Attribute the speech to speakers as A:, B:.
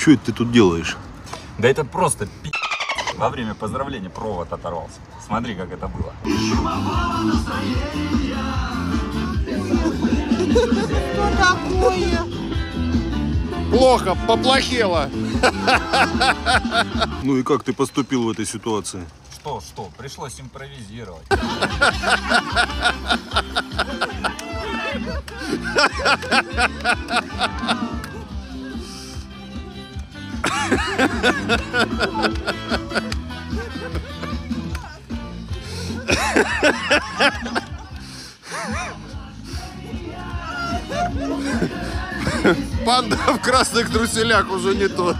A: Что это ты тут делаешь?
B: Да это просто во время поздравления провод оторвался. Смотри, как это было.
C: Что такое?
A: Плохо, поплохело. Ну и как ты поступил в этой ситуации?
B: Что? Пришлось импровизировать.
A: Панда в красных труселях уже не тот.